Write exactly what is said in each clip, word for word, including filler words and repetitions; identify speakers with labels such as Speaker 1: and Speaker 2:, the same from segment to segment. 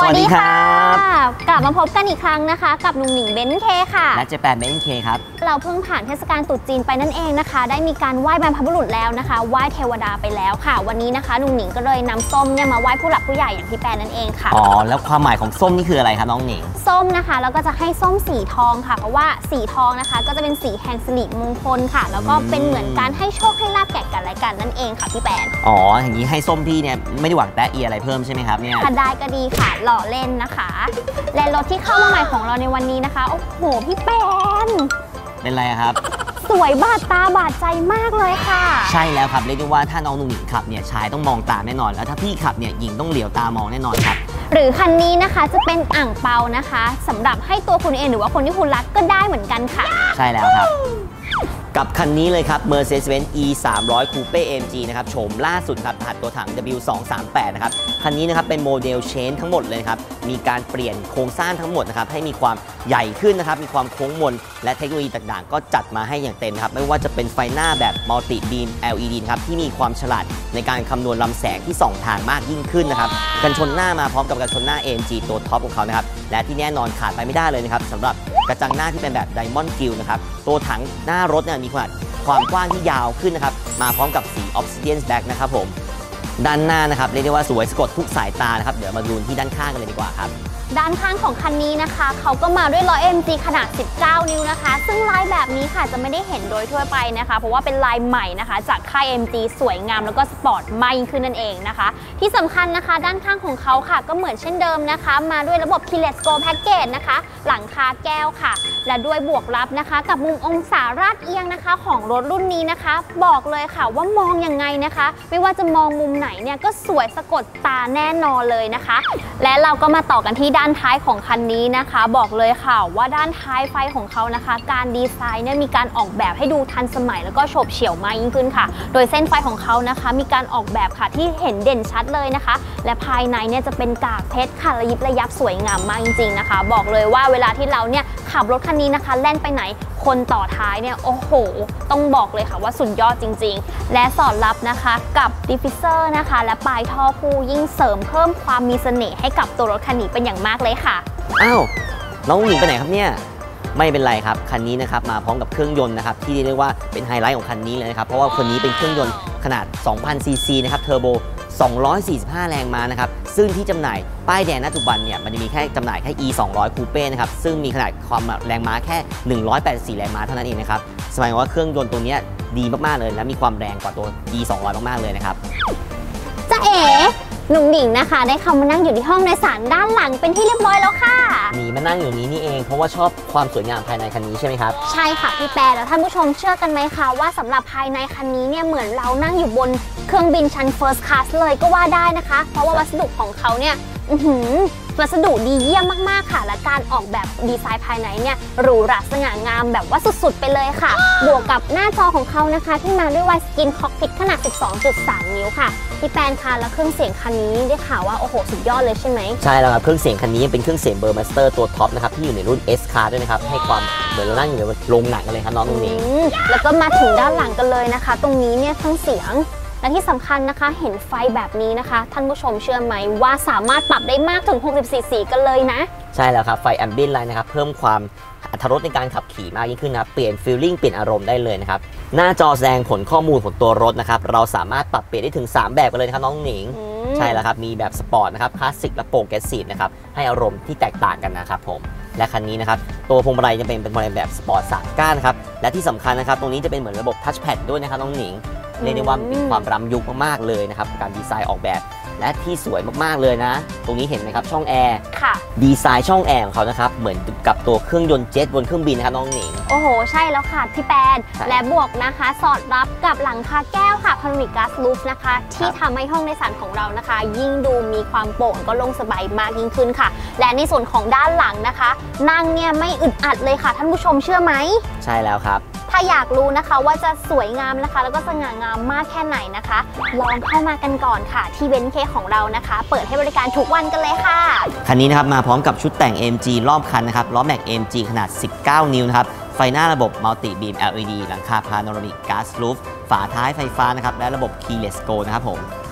Speaker 1: วัสดีครับกลับมาพบกันอีกครั้งนะคะกับหนุ่มหนิงเบนซ์เคค่ะ
Speaker 2: และเจแปนเบนซ์เคครับ
Speaker 1: เราเพิ่งผ่านเทศกาลตรุษจีนไปนั่นเองนะคะได้มีการไหว้บรรพบุรุษแล้วนะคะไหว้เทวดาไปแล้วค่ะวันนี้นะคะหนุ่มหนิงก็เลยนำส้มเนี่ยมาไหว้ผู้หลักผู้ใหญ่อย่างพี่แปนนั่นเองค่ะ
Speaker 2: อ๋อแล้วความหมายของส้มนี่คืออะไรครับน้องหนิง
Speaker 1: ส้มนะคะแล้วก็จะให้ส้มสีทองค่ะเพราะว่าสีทองนะคะก็จะเป็นสีแห่งสิริมงคลค่ะแล้วก็เป็นเหมือนการให้โชคให้ลาภแก่กันและกันนั่นเองค่ะพี่แปน
Speaker 2: อ๋ออย่างนี้ให้ส้มพี่เนี่ยไม่ได้หวังแตะเอียอะไรเพิ่มใช่ไหมครับเนี่ย
Speaker 1: ถ้าได้ก็ดีค่ะหล่อเล่นนะคะและรถที่เข้ามาใหม่ของเราในวันนี้นะคะโอ้โหพี่แปน
Speaker 2: เป็นไรครับ
Speaker 1: สวยบาดตาบาดใจมากเลยค่ะ
Speaker 2: ใช่แล้วครับเรียกได้ว่าถ้าน้องหนุ่มหญิงขับเนี่ยชายต้องมองตามแน่นอนแล้วถ้าพี่ขับเนี่ยหญิงต้องเหลียวตามองแน่นอนครับ
Speaker 1: หรือคันนี้นะคะจะเป็นอ่างเปานะคะสำหรับให้ตัวคุณเองหรือว่าคนที่คุณรักก็ได้เหมือนกันค่ะ
Speaker 2: ใช่แล้วครับกับคันนี้เลยครับ Mercedes-Benz อี สามร้อย Coupe เอ็ม จี นะครับโฉมล่าสุดครับรหัสตัวถัง ดับเบิลยู สองสามแปด นะครับคันนี้นะครับเป็นโมเดลเชนทั้งหมดเลยครับมีการเปลี่ยนโครงสร้างทั้งหมดนะครับให้มีความใหญ่ขึ้นนะครับมีความโค้งมนและเทคโนโลยีต่างๆก็จัดมาให้อย่างเต็มครับไม่ว่าจะเป็นไฟหน้าแบบ Multi Beam แอล อี ดี นะครับที่มีความฉลาดในการคำนวณลำแสงที่ส่องทางมากยิ่งขึ้นนะครับกันชนหน้ามาพร้อมกับกันชนหน้า เอ เอ็ม จี ตัวท็อปของเขานะครับและที่แน่นอนขาดไปไม่ได้เลยนะครับสำหรับกระจังหน้าที่เป็นแบบ Diamond Grille นะครับตัวถังหน้ารถเนี่ยมีขนาดความกว้างที่ยาวขึ้นนะครับมาพร้อมกับสี Obsidian Black นะครับผมด้านหน้านะครับเรียกได้ว่าสวยสะกดทุกสายตานะครับเดี๋ยวมาดูที่ด้านข้างกันเลยดีกว่าครับ
Speaker 1: ด้านข้างของคันนี้นะคะเขาก็มาด้วยล้อ เอ็ม จี ขนาดสิบเก้านิ้วนะคะซึ่งลายแบบนี้ค่ะจะไม่ได้เห็นโดยทั่วไปนะคะเพราะว่าเป็นลายใหม่นะคะจากค่าย เอ็ม จี สวยงามแล้วก็สปอร์ตมากยิ่งขึ้นนั่นเองนะคะที่สำคัญนะคะด้านข้างของเขาค่ะก็เหมือนเช่นเดิมนะคะมาด้วยระบบ Keyless Go Package นะคะหลังคาแก้วค่ะและด้วยบวกลับนะคะกับมุมองศาราดเอียงนะคะของรถรุ่นนี้นะคะบอกเลยค่ะว่ามองยังไงนะคะไม่ว่าจะมองมุมไหนเนี่ยก็สวยสะกดตาแน่นอนเลยนะคะและเราก็มาต่อกันที่ด้านท้ายของคันนี้นะคะบอกเลยค่ะว่าด้านท้ายไฟของเขานะคะการดีไซน์เนี่ยมีการออกแบบให้ดูทันสมัยแล้วก็โฉบเฉี่ยวมากยิ่งขึ้นค่ะโดยเส้นไฟของเขานะคะมีการออกแบบค่ะที่เห็นเด่นชัดเลยนะคะและภายในเนี่ยจะเป็นกากเพชรค่ะระยิบระยับสวยงามมากจริงๆนะคะบอกเลยว่าเวลาที่เราเนี่ยขับรถคันนี้นะคะแล่นไปไหนคนต่อท้ายเนี่ยโอ้โหต้องบอกเลยค่ะว่าสุดยอดจริงๆและสอดรับนะคะกับดิฟฟิวเซอร์นะคะและปลายท่อผู้ยิ่งเสริมเพิ่มความมีเสน่ห์ให้กับตัวรถคันนี้เป็นอย่างมากเลยค่ะ
Speaker 2: อ้าวน้องหญิงไปไหนครับเนี่ยไม่เป็นไรครับคันนี้นะครับมาพร้อมกับเครื่องยนต์นะครับที่เรียกว่าเป็นไฮไลท์ของคันนี้เลยนะครับเพราะว่าคนนี้เป็นเครื่องยนต์ขนาด สองพัน ซี ซี นะครับเทอร์โบสองร้อยสี่สิบห้า แรงม้านะครับซึ่งที่จำหน่ายป้ายแดงณปัจจุบันเนี่ยมันจะมีแค่จำหน่ายแค่ อี สองร้อย Coupe นะครับซึ่งมีขนาดความแรงม้าแค่หนึ่งร้อยแปดสิบสี่แรงม้าเท่านั้นเองนะครับแสดงว่าเครื่องยนต์ตัวนี้ดีมากๆเลยและมีความแรงกว่าตัว อี สองร้อย มากๆเลยนะครับ
Speaker 1: จ๊ะเอ๋หนุ่มหญิงนะคะได้เข้ามานั่งอยู่ที่ห้องโดยสารด้านหลังเป็นที่เรียบร้อยแล้วค่ะ
Speaker 2: หนีมานั่งอยู่นี้นี่เองเพราะว่าชอบความสวยงามภายในคันนี้ใช่ไหมครับ
Speaker 1: ใช่ค่ะพี่แปรแล้วท่านผู้ชมเชื่อกันไหมคะว่าสำหรับภายในคันนี้เนี่ยเหมือนเรานั่งอยู่บนเครื่องบินชั้น First Class เลยก็ว่าได้นะคะเพราะว่าวัสดุของเขาเนี่ยวัสดุดีเยี่ยมมากๆค่ะและการออกแบบดีไซน์ภายในเนี่ยหรูหราสง่างามแบบว่าสุดๆไปเลยค่ะบวกกับหน้าจอของเขานะคะที่มาด้วยไวสกินคอกพิทขนาด สิบสองจุดสาม นิ้วค่ะพี่แปนคะแล้วเครื่องเสียงคันนี้ได้ข่าวว่าโอ้โหสุดยอดเลยใช่ไหม
Speaker 2: ใช่แล้วครับเครื่องเสียงคันนี้เป็นเครื่องเสียงเบอร์มาสเตอร์ตัวท็อปนะครับที่อยู่ในรุ่น S Class ด้วยนะครับให้ความเหมือนเรานั่งอยู่ในโรงหนังกันเลยครับน้องตรงนี้
Speaker 1: แล้วก็มาถึงด้านหลังกันเลยนะคะตรงนี้เนี่ยทั้งเสียงและที่สำคัญนะคะเห็นไฟแบบนี้นะคะท่านผู้ชมเชื่อไหมว่าสามารถปรับได้มากถึงหกสิบสี่สีกันเลยนะ
Speaker 2: ใช่แล้วครับไฟแอมเบียนไลท์นะครับเพิ่มความอรรถรสในการขับขี่มากยิ่งขึ้นนะครับเปลี่ยนฟีลลิ่งเปลี่ยนอารมณ์ได้เลยนะครับหน้าจอแสดงผลข้อมูลของตัวรถนะครับเราสามารถปรับเปลี่ยนได้ถึงสามแบบกันเลยนะครับน้องหนิงใช่แล้วครับมีแบบสปอร์ตนะครับคลาสสิกและโปรเกรสซีฟนะครับให้อารมณ์ที่แตกต่างกันนะครับผมและคันนี้นะครับตัวพวงมาลัยจะเป็นเป็นพวงมาลัยแบบสปอร์ตสามก้านนะครับและที่สำคัญนะครับตรงนี้จะเป็นเหมือนระบบทัชแพดด้วยนะครับน้องหนิงเรียกได้ว่ามีความล้ำยุคมากๆเลยนะครับการดีไซน์ออกแบบและที่สวยมากๆเลยนะตรงนี้เห็นไหมครับช่องแอร์ดีไซน์ช่องแอร์ของเขานะครับเหมือนกับตัวเครื่องยนต์เจ็ตบนเครื่องบินนะครับน้องหนิง
Speaker 1: โอ้โหใช่แล้วค่ะพี่แปนและบวกนะคะสอดรับกับหลังคาแก้วค่ะ Panoramic Glass Roof นะคะที่ทำให้ห้องโดยสารของเรานะคะยิ่งดูมีความโปร่งก็โล่งสบายมากยิ่งขึ้นค่ะและในส่วนของด้านหลังนะคะนั่งเนี่ยไม่อึดอัดเลยค่ะท่านผู้ชมเชื่อไหม
Speaker 2: ใช่แล้วครับ
Speaker 1: ถ้าอยากรู้นะคะว่าจะสวยงามนะคะแล้วก็สง่างามมากแค่ไหนนะคะลองเข้ามากันก่อนค่ะที่เบนซ์เคของเรานะคะเปิดให้บริการทุกวันกันเลยค่ะ
Speaker 2: คันนี้นะครับมาพร้อมกับชุดแต่ง เอ็ม จี รอบคันนะครับล้อแม็ก เอ็ม จี ขนาดสิบเก้านิ้วนะครับไฟหน้าระบบ Multi Beam แอล อี ดี หลังคา Panoramic Glass Roof ฝาท้ายไฟฟ้านะครับและระบบ Keyless Go นะครับผม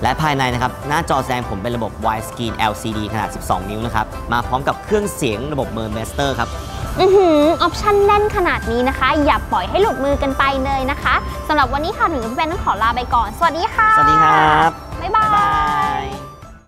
Speaker 2: และภายในนะครับหน้าจอแสดงผลเป็นระบบ Widescreen แอล ซี ดี ขนาด สิบสอง นิ้วนะครับมาพร้อมกับเครื่องเสียงระบบ Burmester ครับ
Speaker 1: อือหือออปชั่นแน่นขนาดนี้นะคะอย่าปล่อยให้หลุดมือกันไปเลยนะคะสำหรับวันนี้ค่ะหนูกับพี่แบนต้องขอลาไปก่อนสวัสดีค่ะ
Speaker 2: สวัสดีครับ
Speaker 1: บ๊ายบาย